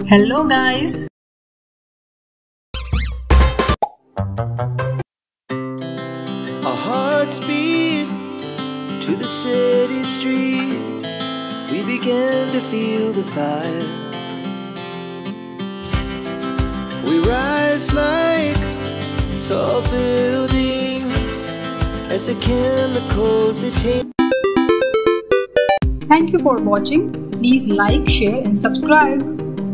Hello guys. Our hearts beat to the city streets. We began to feel the fire. We rise like tall buildings as the chemicals they take. Thank you for watching. Please like, share and subscribe.